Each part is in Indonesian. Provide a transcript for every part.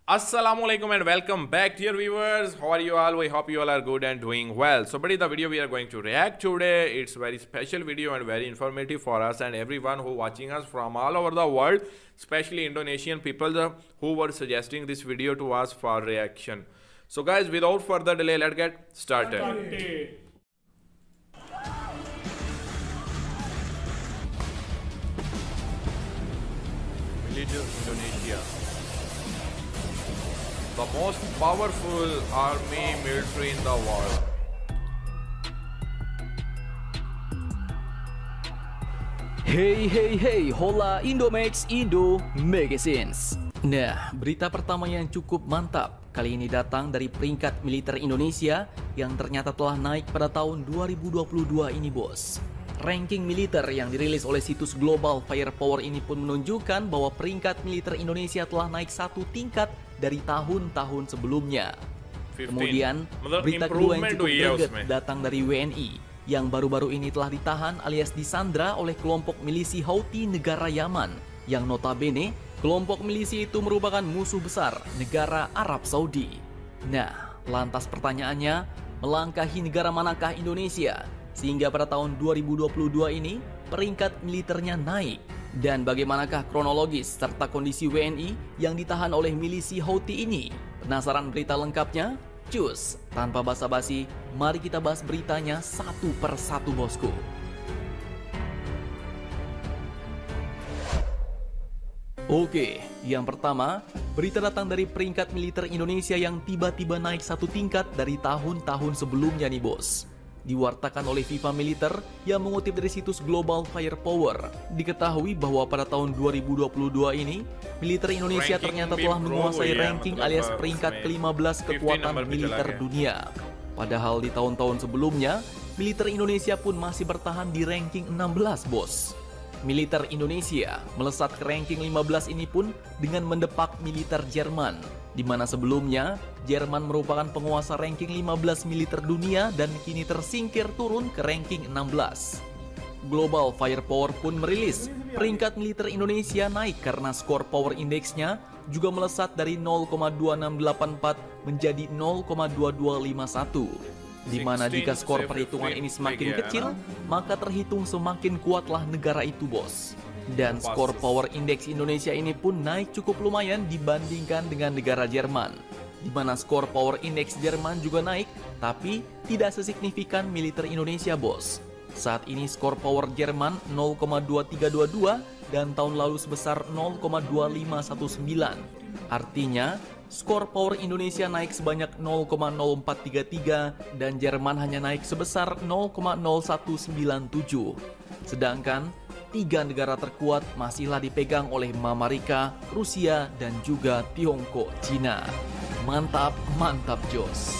Assalamualaikum and welcome back, dear viewers. How are you all? We hope you all are good and doing well. So, buddy, the video we are going to react today, it's very special video and very informative for us and everyone who watching us from all over the world, especially Indonesian people who were suggesting this video to us for reaction. So, guys, without further delay, let's get started. Military Indonesia, the most powerful army military in the world. Hey, hola Indomax Indo Magazines. Nah, berita pertama yang cukup mantap kali ini datang dari peringkat militer Indonesia yang ternyata telah naik pada tahun 2022 ini, bos. Ranking militer yang dirilis oleh situs Global Firepower ini pun menunjukkan bahwa peringkat militer Indonesia telah naik satu tingkat dari tahun-tahun sebelumnya. 15. Kemudian, berita kedua yang cukup greget datang dari WNI yang baru-baru ini telah ditahan alias disandra oleh kelompok milisi Houthi negara Yaman, yang notabene kelompok milisi itu merupakan musuh besar negara Arab Saudi. Nah, lantas pertanyaannya, melangkahi negara manakah Indonesia sehingga pada tahun 2022 ini peringkat militernya naik? Dan bagaimanakah kronologis serta kondisi WNI yang ditahan oleh milisi Houthi ini? Penasaran berita lengkapnya? Cus, tanpa basa-basi, mari kita bahas beritanya satu per satu, bosku. Oke, yang pertama, berita datang dari peringkat militer Indonesia yang tiba-tiba naik satu tingkat dari tahun-tahun sebelumnya nih, bos. Diwartakan oleh FIFA Militer yang mengutip dari situs Global Firepower. Diketahui bahwa pada tahun 2022 ini, militer Indonesia ternyata telah menguasai ranking alias peringkat ke-15 kekuatan militer dunia. Padahal di tahun-tahun sebelumnya, militer Indonesia pun masih bertahan di ranking 16, bos. Militer Indonesia melesat ke ranking 15 ini pun dengan mendepak militer Jerman, di mana sebelumnya Jerman merupakan penguasa ranking 15 militer dunia dan kini tersingkir turun ke ranking 16. Global Firepower pun merilis peringkat militer Indonesia naik karena skor power index-nya juga melesat dari 0,2684 menjadi 0,2251. Di mana jika skor perhitungan ini semakin kecil, maka terhitung semakin kuatlah negara itu, bos. Dan skor power index Indonesia ini pun naik cukup lumayan dibandingkan dengan negara Jerman, di mana skor power index Jerman juga naik, tapi tidak sesignifikan militer Indonesia, bos. Saat ini skor power Jerman 0,2322 dan tahun lalu sebesar 0,2519. Artinya, skor power Indonesia naik sebanyak 0,0433 dan Jerman hanya naik sebesar 0,0197. Sedangkan tiga negara terkuat masihlah dipegang oleh Amerika, Rusia, dan juga Tiongkok, Cina. Mantap, jos.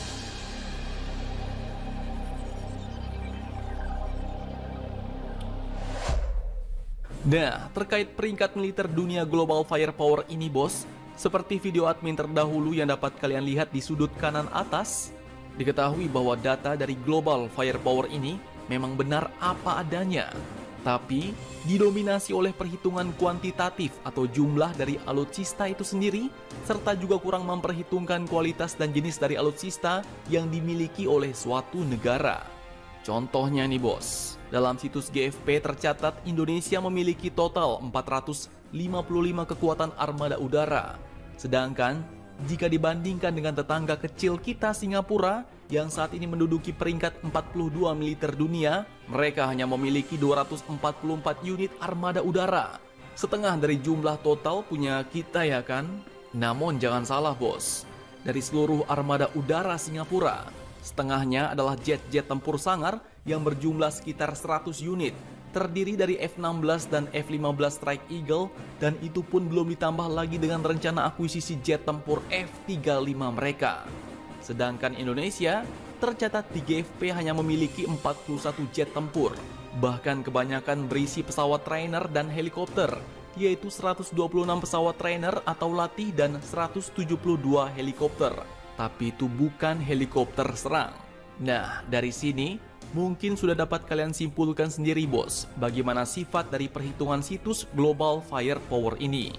Nah, terkait peringkat militer dunia Global Firepower ini, bos, seperti video admin terdahulu yang dapat kalian lihat di sudut kanan atas, diketahui bahwa data dari Global Firepower ini memang benar apa adanya, tapi didominasi oleh perhitungan kuantitatif atau jumlah dari alutsista itu sendiri, serta juga kurang memperhitungkan kualitas dan jenis dari alutsista yang dimiliki oleh suatu negara. Contohnya nih, bos, dalam situs GFP tercatat Indonesia memiliki total 455 kekuatan armada udara. Sedangkan jika dibandingkan dengan tetangga kecil kita Singapura yang saat ini menduduki peringkat 42 militer dunia, mereka hanya memiliki 244 unit armada udara. Setengah dari jumlah total punya kita, ya kan? Namun jangan salah, bos. Dari seluruh armada udara Singapura, setengahnya adalah jet-jet tempur sangar yang berjumlah sekitar 100 unit, terdiri dari F-16 dan F-15 Strike Eagle, dan itu pun belum ditambah lagi dengan rencana akuisisi jet tempur F-35 mereka. Sedangkan Indonesia tercatat di GFP hanya memiliki 41 jet tempur, bahkan kebanyakan berisi pesawat trainer dan helikopter, yaitu 126 pesawat trainer atau latih dan 172 helikopter. Tapi itu bukan helikopter serang. Nah, dari sini mungkin sudah dapat kalian simpulkan sendiri, bos, bagaimana sifat dari perhitungan situs Global Firepower ini.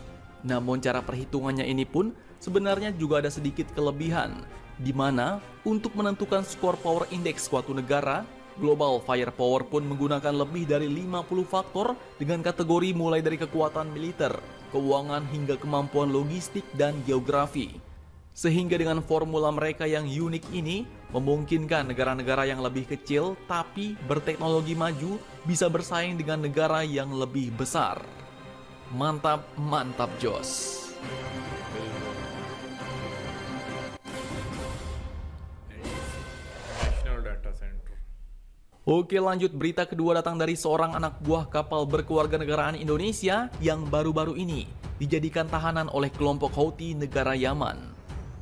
Namun cara perhitungannya ini pun sebenarnya juga ada sedikit kelebihan, di mana untuk menentukan skor power index suatu negara, Global Firepower pun menggunakan lebih dari 50 faktor dengan kategori mulai dari kekuatan militer, keuangan hingga kemampuan logistik dan geografi. Sehingga dengan formula mereka yang unik ini, memungkinkan negara-negara yang lebih kecil tapi berteknologi maju bisa bersaing dengan negara yang lebih besar. Mantap, mantap Jos. National Data Center. Oke, lanjut, berita kedua datang dari seorang anak buah kapal berkewarganegaraan Indonesia yang baru-baru ini dijadikan tahanan oleh kelompok Houthi negara Yaman.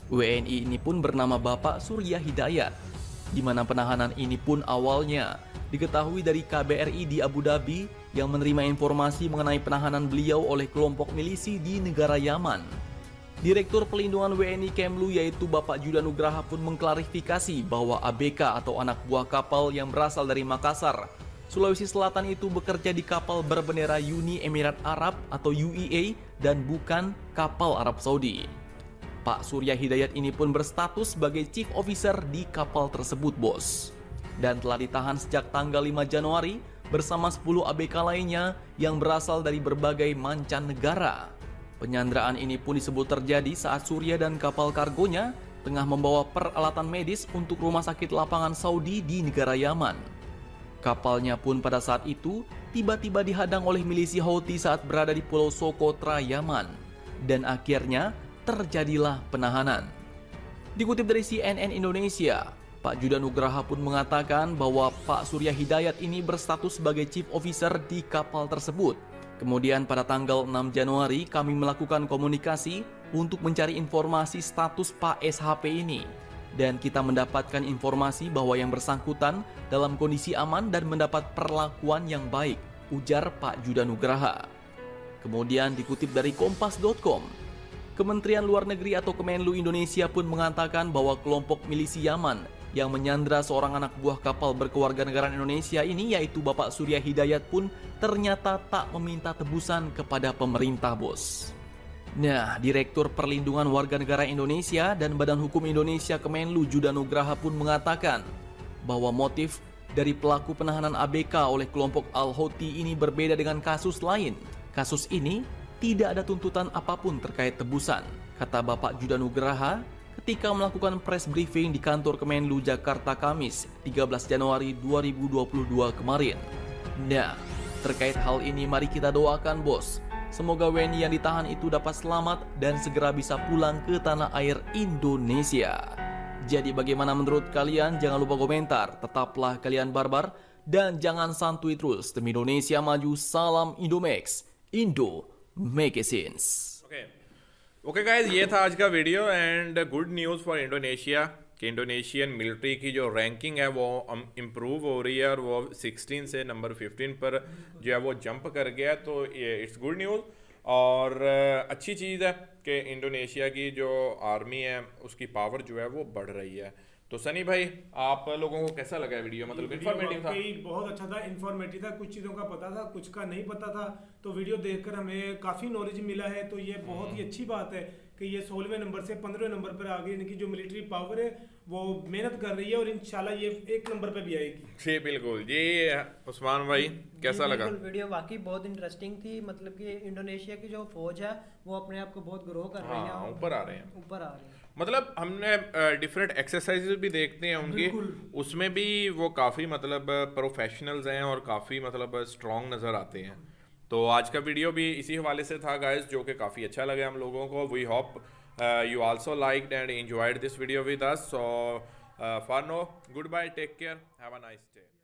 WNI ini pun bernama Bapak Surya Hidayat, di mana penahanan ini pun awalnya diketahui dari KBRI di Abu Dhabi yang menerima informasi mengenai penahanan beliau oleh kelompok milisi di negara Yaman. Direktur Pelindungan WNI Kemlu yaitu Bapak Judah Nugraha pun mengklarifikasi bahwa ABK atau anak buah kapal yang berasal dari Makassar, Sulawesi Selatan itu bekerja di kapal berbendera Uni Emirat Arab atau UEA dan bukan kapal Arab Saudi. Pak Surya Hidayat ini pun berstatus sebagai Chief Officer di kapal tersebut, bos. Dan telah ditahan sejak tanggal 5 Januari bersama 10 ABK lainnya yang berasal dari berbagai mancanegara. Penyanderaan ini pun disebut terjadi saat Surya dan kapal kargonya tengah membawa peralatan medis untuk rumah sakit lapangan Saudi di negara Yaman. Kapalnya pun pada saat itu tiba-tiba dihadang oleh milisi Houthi saat berada di Pulau Socotra, Yaman. Dan akhirnya terjadilah penahanan. Dikutip dari CNN Indonesia, Pak Judah Nugraha pun mengatakan bahwa Pak Surya Hidayat ini berstatus sebagai Chief Officer di kapal tersebut. Kemudian pada tanggal 6 Januari kami melakukan komunikasi untuk mencari informasi status Pak SHP ini. Dan kita mendapatkan informasi bahwa yang bersangkutan dalam kondisi aman dan mendapat perlakuan yang baik, ujar Pak Judah Nugraha. Kemudian dikutip dari Kompas.com, Kementerian Luar Negeri atau Kemenlu Indonesia pun mengatakan bahwa kelompok milisi Yaman yang menyandra seorang anak buah kapal berkewarganegaraan Indonesia ini yaitu Bapak Surya Hidayat pun ternyata tak meminta tebusan kepada pemerintah, bos. Nah, Direktur Perlindungan Warga Negara Indonesia dan Badan Hukum Indonesia Kemenlu Judah Nugraha pun mengatakan bahwa motif dari pelaku penahanan ABK oleh kelompok Al-Houthi ini berbeda dengan kasus lain. Kasus ini tidak ada tuntutan apapun terkait tebusan, kata Bapak Judah Nugraha ketika melakukan press briefing di kantor Kemenlu Jakarta Kamis 13 Januari 2022 kemarin. Nah, terkait hal ini mari kita doakan, bos. Semoga WNI yang ditahan itu dapat selamat dan segera bisa pulang ke tanah air Indonesia. Jadi bagaimana menurut kalian? Jangan lupa komentar, tetaplah kalian barbar dan jangan santuy terus. Demi Indonesia maju, salam Indomax, Indo make a sense. Okay guys, ये था आज का video and good news for Indonesia कि Indonesian military की जो रैंकिंग है वो इम्प्रूव हो रही है और वो 16 से नंबर 15 पर जो है वो जंप कर गया, तो ये इट्स गुड न्यूज़ और अच्छी चीज़ है कि इंडोनेशिया की जो आर्मी है उसकी पावर जो है वो बढ़ रही है। तो सनी भाई, आप लोगों को कैसा लगा वीडियो? मतलब इन्फॉर्मेटिव था? बहुत अच्छा था, इन्फॉर्मेटिव था, कुछ चीज़ों का पता था, कुछ का नहीं पता था, तो वीडियो देखकर हमें काफ़ी नॉलेज मिला है। तो ये बहुत ही अच्छी बात है कि ये 16वें नंबर से 15वें नंबर पर आ गई। इनकी जो मिलिट्री पावर है वो मेहनत कर रही है और इंशाल्लाह ये 1 नंबर पे भी आएगी। जी बिल्कुल जी। उस्मान भाई, कैसा लगा? वीडियो वाकई बहुत इंटरेस्टिंग थी। मतलब कि इंडोनेशिया की जो फौज है वो अपने आप को बहुत ग्रो कर रही है, ऊपर आ रहे हैं, ऊपर आ रहे हैं। मतलब हमने डिफरेंट एक्सरसाइजेज भी देखते हैं उनके, उसमें भी वो काफ़ी मतलब प्रोफेशनल्स हैं और काफ़ी मतलब स्ट्रॉन्ग नज़र आते हैं। तो आज का वीडियो भी इसी हवाले से था गाइस, जो कि काफ़ी अच्छा लगा हम लोगों को। We hope you also liked and enjoyed this video with us. So for now, goodbye, take care, have a nice day.